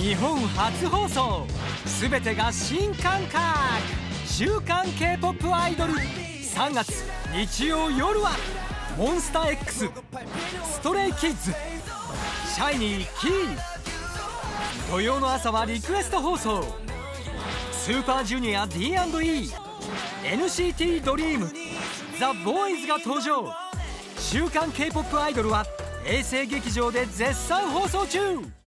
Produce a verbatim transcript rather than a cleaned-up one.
日本初放送、すべてが新感覚週刊 K-ポップ アイドル。さんがつ日曜夜はモンスター X、ストレイキッズ、シャイニー、キー。土曜の朝はリクエスト放送、スーパージュニア ディーアンドイー、エヌシーティー ドリーム、ザ・ボーイズが登場。週刊 K-ポップ アイドルは衛星劇場で絶賛放送中。